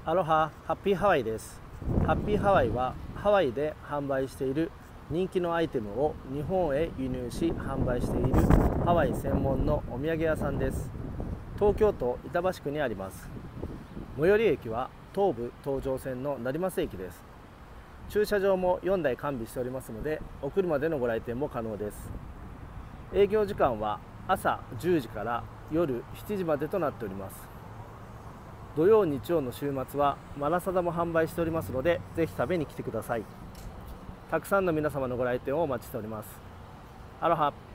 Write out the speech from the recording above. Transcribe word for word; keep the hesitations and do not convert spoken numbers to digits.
アロハ、ハッピーハワイです。ハッピーハワイはハワイで販売している人気のアイテムを日本へ輸入し販売しているハワイ専門のお土産屋さんです。東京都板橋区にあります。最寄り駅は東武東上線の成増駅です。駐車場もよんだい完備しておりますので、お車でのご来店も可能です。営業時間は朝じゅうじから夜しちじまでとなっております。土曜日曜の週末はマラサダも販売しておりますので、ぜひ食べに来てください。たくさんの皆様のご来店をお待ちしております。アロハ。